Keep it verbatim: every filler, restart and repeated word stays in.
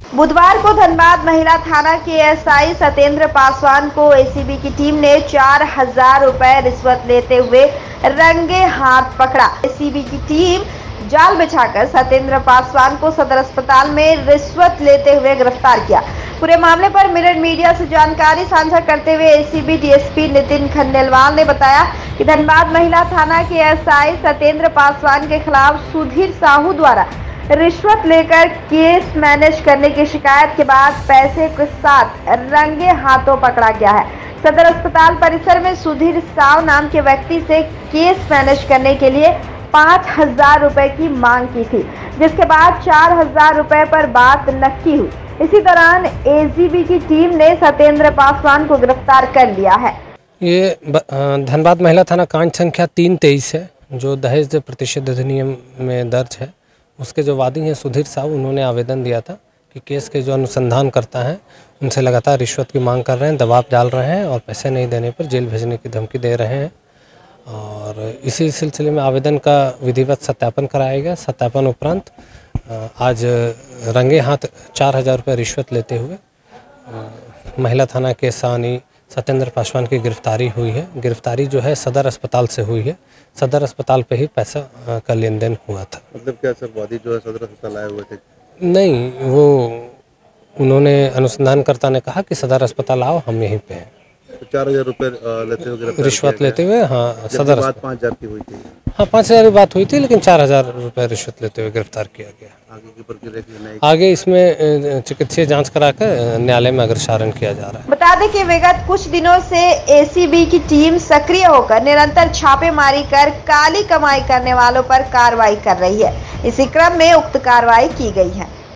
बुधवार को धनबाद महिला थाना के एएसआई सत्येंद्र पासवान को एसीबी की टीम ने चार हजार रुपए रिश्वत लेते हुए रंगे हाथ पकड़ा। एसीबी की टीम जाल बिछाकर सत्येंद्र पासवान को सदर अस्पताल में रिश्वत लेते हुए गिरफ्तार किया। पूरे मामले पर मिरर मीडिया से जानकारी साझा करते हुए एसीबी डीएसपी नितिन खंडेलवाल ने बताया कि धनबाद महिला थाना के एएसआई सत्येंद्र पासवान के खिलाफ सुधीर साहू द्वारा रिश्वत लेकर केस मैनेज करने की शिकायत के बाद पैसे के साथ रंगे हाथों पकड़ा गया है। सदर अस्पताल परिसर में सुधीर साहू नाम के व्यक्ति से केस मैनेज करने के लिए पाँच हजार रुपए की मांग की थी, जिसके बाद चार हजार रुपए पर बात नक्की हुई। इसी दौरान एसीबी की टीम ने सत्येंद्र पासवान को गिरफ्तार कर लिया है। ये धनबाद महिला थाना कांड संख्या तीन तेईस है, जो दहेज प्रतिषेध अधिनियम में दर्ज है। उसके जो वादी हैं सुधीर साहू, उन्होंने आवेदन दिया था कि केस के जो अनुसंधान करता है उनसे लगातार रिश्वत की मांग कर रहे हैं, दबाव डाल रहे हैं और पैसे नहीं देने पर जेल भेजने की धमकी दे रहे हैं। और इसी सिलसिले में आवेदन का विधिवत सत्यापन कराया गया। सत्यापन उपरांत आज रंगे हाथ चार हजार रुपये रिश्वत लेते हुए महिला थाना के सानी सत्येंद्र पासवान की गिरफ्तारी हुई है। गिरफ्तारी जो है सदर अस्पताल से हुई है। सदर अस्पताल पे ही पैसा का लेन देन हुआ था। मतलब क्या सर, वादी जो है सदर अस्पताल आए हुए थे? नहीं, वो उन्होंने अनुसंधानकर्ता ने कहा कि सदर अस्पताल आओ, हम यहीं पे हैं। तो चार हजार रुपये लेते हुए रिश्वत लेते हुए, हाँ सदर बात पाँच हजार की हुई थी। हाँ पाँच हजार की बात हुई थी, लेकिन चार हजार रुपये रिश्वत लेते हुए गिरफ्तार किया गया। आगे की प्रक्रिया आगे इसमें चिकित्सीय जांच कराकर न्यायालय में अग्रसारण किया जा रहा है। बता दें कि विगत कुछ दिनों से एसीबी की टीम सक्रिय होकर निरंतर छापेमारी कर काली कमाई करने वालों पर कार्रवाई कर रही है। इसी क्रम में उक्त कार्रवाई की गई है।